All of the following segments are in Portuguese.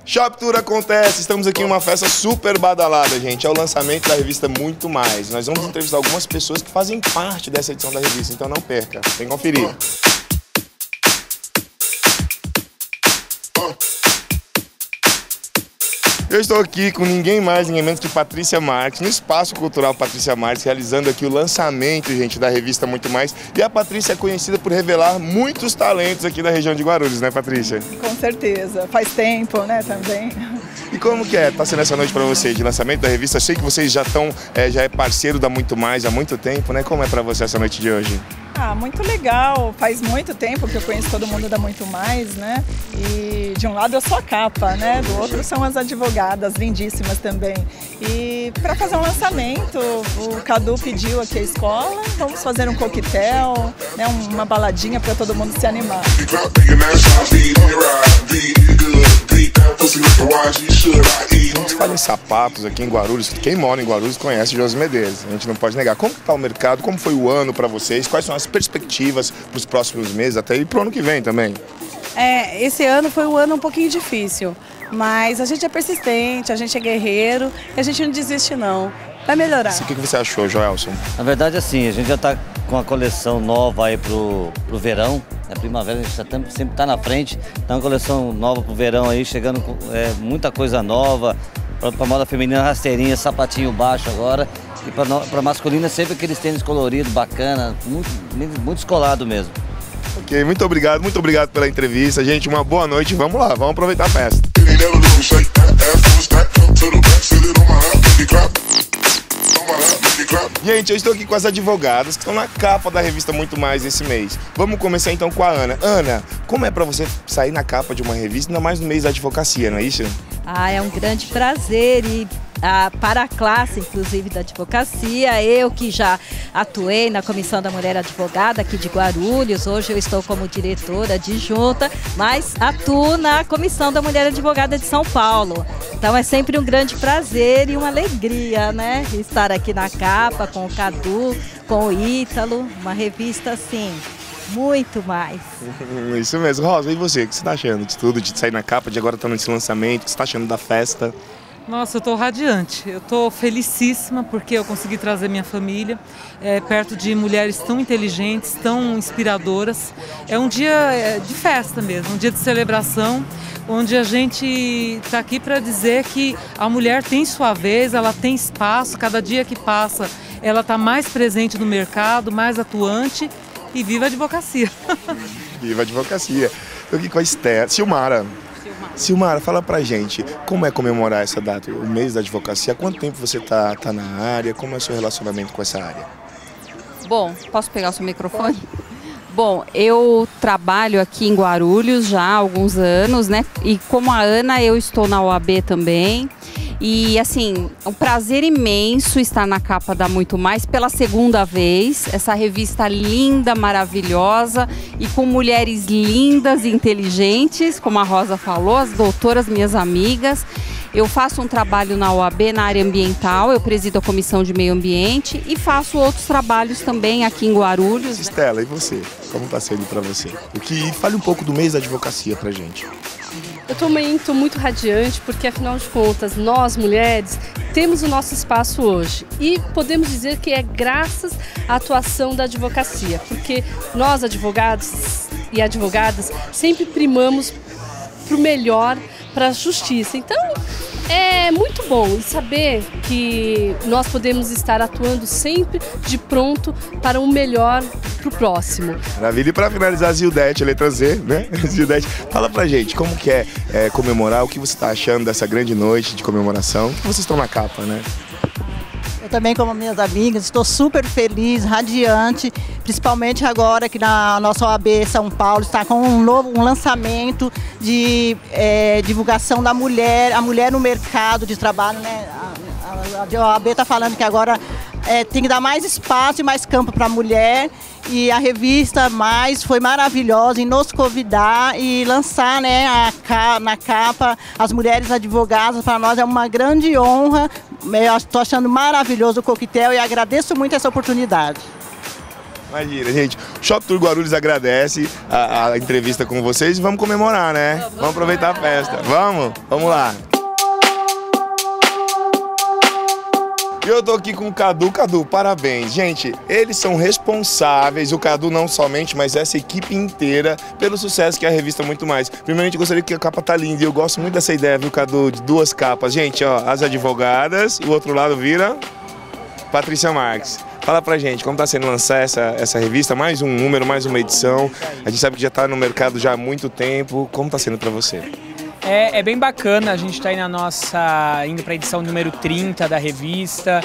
Shop Tour acontece, estamos aqui em uma festa super badalada, gente. É o lançamento da revista Muito Mais. Nós vamos entrevistar algumas pessoas que fazem parte dessa edição da revista, então não perca, vem conferir. Eu estou aqui com ninguém mais, ninguém menos que Patrícia Marques, no Espaço Cultural Patrícia Marques, realizando aqui o lançamento, gente, da revista Muito Mais. E a Patrícia é conhecida por revelar muitos talentos aqui da região de Guarulhos, né, Patrícia? Com certeza, faz tempo, né, também. E como que é? Tá sendo essa noite para você de lançamento da revista? Eu sei que vocês já estão, já é parceiro da Muito Mais há muito tempo, né? Como é para você essa noite de hoje? Ah, muito legal. Faz muito tempo que eu conheço todo mundo da Muito Mais, né? E de um lado eu sou a capa, né? Do outro são as advogadas, lindíssimas também. E para fazer um lançamento, o Cadu pediu aqui a escola, vamos fazer um coquetel, né? Uma baladinha para todo mundo se animar. Vamos falar em sapatos aqui em Guarulhos. Quem mora em Guarulhos conhece Josi Medeiros, a gente não pode negar. Como está o mercado? Como foi o ano para vocês? Quais são as perspectivas para os próximos meses, até e para o ano que vem também? Esse ano foi um ano um pouquinho difícil, mas a gente é persistente, a gente é guerreiro e a gente não desiste não. Vai melhorar. O que você achou, Joelson? Na verdade, assim, a gente já está com a coleção nova aí pro verão. Na primavera a gente sempre está na frente. Tá uma coleção nova pro verão aí, chegando com muita coisa nova. Para moda feminina, rasteirinha, sapatinho baixo agora. E para masculina sempre aqueles tênis coloridos, bacana, muito descolado mesmo. Ok, muito obrigado pela entrevista, gente. Uma boa noite, vamos lá, vamos aproveitar a festa. Gente, eu estou aqui com as advogadas que estão na capa da revista Muito Mais esse mês. Vamos começar então com a Ana. Ana, como é para você sair na capa de uma revista, ainda mais no mês da advocacia, não é isso? É um grande prazer e para a classe, inclusive, da advocacia, eu que já atuei na Comissão da Mulher Advogada aqui de Guarulhos, hoje eu estou como diretora adjunta, mas atuo na Comissão da Mulher Advogada de São Paulo. Então é sempre um grande prazer e uma alegria, né, estar aqui na capa com o Cadu, com o Ítalo, uma revista assim, muito mais. Isso mesmo. Rosa, e você? O que você está achando de tudo, de sair na capa, de agora estar nesse lançamento? O que você está achando da festa? Nossa, eu estou radiante, eu estou felicíssima porque eu consegui trazer minha família perto de mulheres tão inteligentes, tão inspiradoras. É um dia de festa mesmo, um dia de celebração, onde a gente está aqui para dizer que a mulher tem sua vez, ela tem espaço, cada dia que passa ela está mais presente no mercado, mais atuante e viva a advocacia! Viva a advocacia! Estou aqui com a Esther, Silmara, fala pra gente, como é comemorar essa data, o mês da advocacia? Há quanto tempo você tá na área? Como é o seu relacionamento com essa área? Bom, posso pegar o seu microfone? Bom, eu trabalho aqui em Guarulhos já há alguns anos, né? E como a Ana, eu estou na OAB também. E assim, um prazer imenso estar na capa da Muito Mais pela segunda vez. Essa revista linda, maravilhosa e com mulheres lindas e inteligentes, como a Rosa falou, as doutoras, minhas amigas. Eu faço um trabalho na OAB na área ambiental, eu presido a Comissão de Meio Ambiente e faço outros trabalhos também aqui em Guarulhos. Estela, e você? Como está sendo para você? Fale um pouco do mês da advocacia pra gente. Eu também estou muito radiante porque, afinal de contas, nós, mulheres, temos o nosso espaço hoje. E podemos dizer que é graças à atuação da advocacia, porque nós, advogados e advogadas, sempre primamos para o melhor, para a justiça. Então, é muito bom saber que nós podemos estar atuando sempre de pronto para o melhor para o próximo. Maravilha. E para finalizar, Zildete, a letra Z, né? Zildete, fala pra gente, como que é comemorar, o que você está achando dessa grande noite de comemoração? Vocês estão na capa, né? Eu também, como minhas amigas, estou super feliz, radiante, principalmente agora que na nossa OAB São Paulo está com um lançamento de divulgação da mulher, a mulher no mercado de trabalho, né? A OAB está falando que agora tem que dar mais espaço e mais campo para a mulher, e a revista Mais foi maravilhosa em nos convidar e lançar, né, na capa as mulheres advogadas. Para nós é uma grande honra. Eu estou achando maravilhoso o coquetel e agradeço muito essa oportunidade. Imagina, gente. O Shop Tour Guarulhos agradece a entrevista com vocês e vamos comemorar, né? Vamos aproveitar a festa. Vamos? Vamos lá. E eu tô aqui com o Cadu. Cadu, parabéns. Gente, eles são responsáveis, o Cadu não somente, mas essa equipe inteira, pelo sucesso que é a revista Muito Mais. Primeiramente, eu gostaria que a capa tá linda e eu gosto muito dessa ideia, viu, Cadu, de 2 capas. Gente, ó, as advogadas, o outro lado vira Patrícia Marques. Fala pra gente, como tá sendo lançar essa revista, mais um número, mais uma edição. A gente sabe que já tá no mercado já há muito tempo. Como tá sendo pra você? É bem bacana, a gente está indo para a edição número 30 da revista.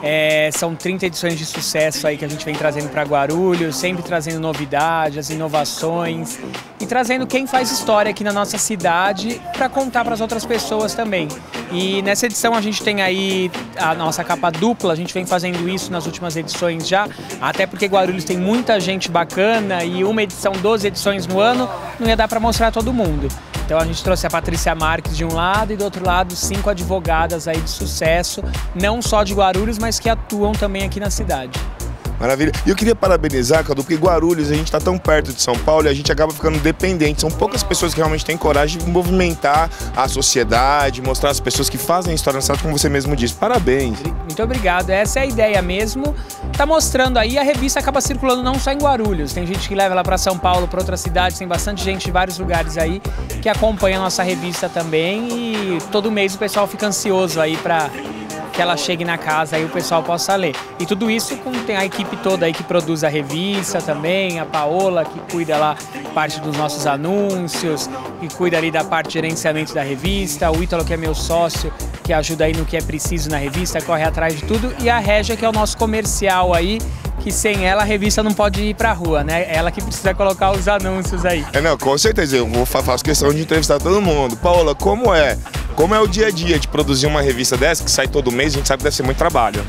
São 30 edições de sucesso aí que a gente vem trazendo para Guarulhos, sempre trazendo novidades, inovações e trazendo quem faz história aqui na nossa cidade para contar para as outras pessoas também. E nessa edição a gente tem aí a nossa capa dupla, a gente vem fazendo isso nas últimas edições já, até porque Guarulhos tem muita gente bacana e uma edição, 12 edições no ano, não ia dar para mostrar a todo mundo. Então a gente trouxe a Patrícia Marques de um lado e do outro lado 5 advogadas aí de sucesso, não só de Guarulhos, mas que atuam também aqui na cidade. Maravilha. E eu queria parabenizar, Cadu, porque Guarulhos, a gente está tão perto de São Paulo e a gente acaba ficando dependente. São poucas pessoas que realmente têm coragem de movimentar a sociedade, mostrar as pessoas que fazem história na cidade, como você mesmo disse. Parabéns. Muito obrigado. Essa é a ideia mesmo. Tá mostrando aí, a revista acaba circulando não só em Guarulhos. Tem gente que leva ela para São Paulo, para outras cidades. Tem bastante gente de vários lugares aí que acompanha a nossa revista também. E todo mês o pessoal fica ansioso aí para que ela chegue na casa e o pessoal possa ler. E tudo isso tem a equipe toda aí que produz a revista também, a Paola que cuida lá parte dos nossos anúncios, que cuida ali da parte de gerenciamento da revista, o Ítalo que é meu sócio, que ajuda aí no que é preciso na revista, corre atrás de tudo, e a Régia que é o nosso comercial aí, que sem ela a revista não pode ir pra rua, né? Ela que precisa colocar os anúncios aí. Não, com certeza, eu faço questão de entrevistar todo mundo. Paola, como é o dia a dia de produzir uma revista dessa, que sai todo mês, a gente sabe que deve ser muito trabalho.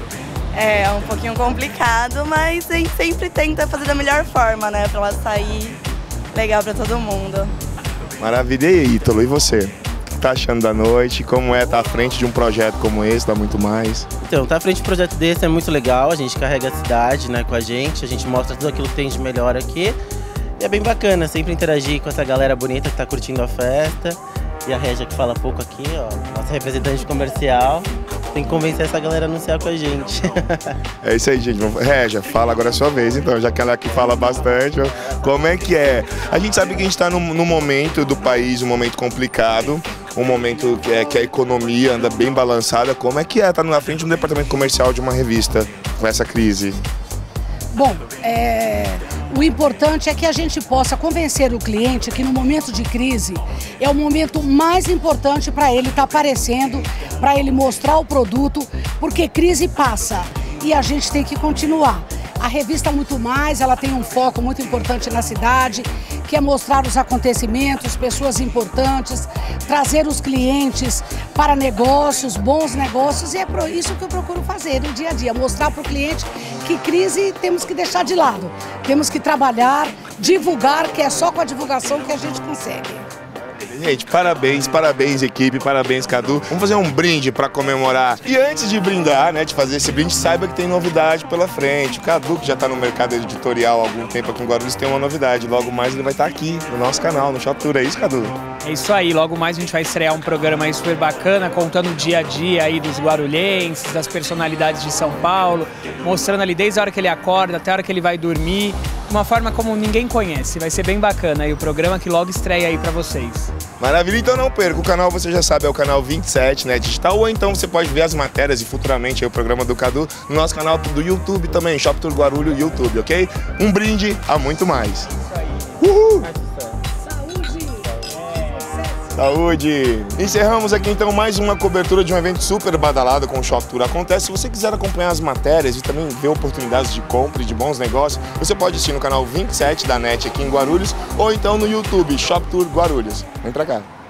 É um pouquinho complicado, mas a gente sempre tenta fazer da melhor forma, né? Pra ela sair legal pra todo mundo. Maravilha. E aí, Ítalo, e você? O que tá achando da noite? Como é estar à frente de um projeto como esse, dá Muito Mais? Então, estar à frente de um projeto desse é muito legal, a gente carrega a cidade, né, com a gente mostra tudo aquilo que tem de melhor aqui. E é bem bacana sempre interagir com essa galera bonita que tá curtindo a festa. E a Régia que fala pouco aqui, ó, nossa representante comercial. Tem que convencer essa galera a anunciar com a gente. É isso aí, gente. Régia, fala agora a sua vez, então, já que ela aqui fala bastante. Como é que é? A gente sabe que a gente está num momento do país, um momento complicado, um momento que a economia anda bem balançada. Como é que é estar na frente de um departamento comercial de uma revista com essa crise? Bom, o importante é que a gente possa convencer o cliente que no momento de crise é o momento mais importante para ele estar aparecendo, para ele mostrar o produto, porque crise passa e a gente tem que continuar. A revista Muito Mais, ela tem um foco muito importante na cidade, que é mostrar os acontecimentos, pessoas importantes, trazer os clientes para negócios, bons negócios, e é isso que eu procuro fazer no dia a dia, mostrar para o cliente que crise temos que deixar de lado, temos que trabalhar, divulgar, que é só com a divulgação que a gente consegue. Gente, parabéns equipe, parabéns Cadu. Vamos fazer um brinde para comemorar. E antes de brindar, né, de fazer esse brinde, saiba que tem novidade pela frente. O Cadu, que já está no mercado editorial há algum tempo aqui em Guarulhos, tem uma novidade. Logo mais ele vai estar aqui no nosso canal, no Shop Tour. É isso, Cadu? É isso aí, logo mais a gente vai estrear um programa aí super bacana, contando o dia a dia aí dos guarulhenses, das personalidades de São Paulo, mostrando ali desde a hora que ele acorda até a hora que ele vai dormir, de uma forma como ninguém conhece. Vai ser bem bacana aí o programa que logo estreia aí para vocês. Maravilha, então não perca, o canal você já sabe, é o canal 27, né, digital, ou então você pode ver as matérias e futuramente aí o programa do Cadu no nosso canal do YouTube também, Shop Tour Guarulhos YouTube, ok? Um brinde a Muito Mais. Uhul! Saúde! Encerramos aqui então mais uma cobertura de um evento super badalado com o Shop Tour Acontece. Se você quiser acompanhar as matérias e também ver oportunidades de compra e de bons negócios, você pode assistir no canal 27 da NET aqui em Guarulhos ou então no YouTube Shop Tour Guarulhos. Vem pra cá!